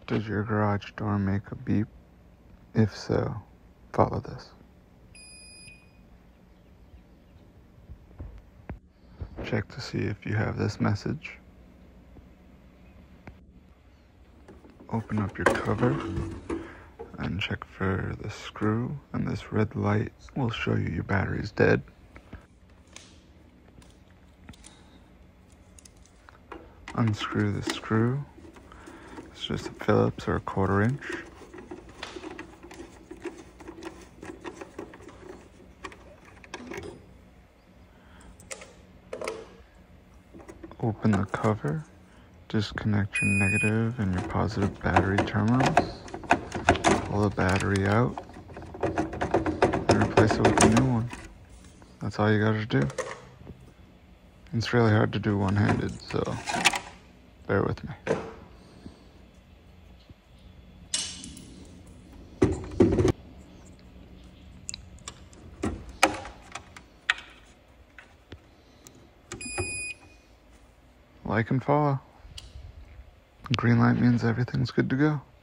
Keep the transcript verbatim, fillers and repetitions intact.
Does your garage door make a beep? If so, follow this. Check to see if you have this message. Open up your cover and check for the screw, and this red light will show you your battery's dead. Unscrew the screw. It's just a Phillips or a quarter inch. Open the cover. Disconnect your negative and your positive battery terminals. Pull the battery out and replace it with a new one. That's all you gotta do. It's really hard to do one-handed, so bear with me. Like and follow. Green light means everything's good to go.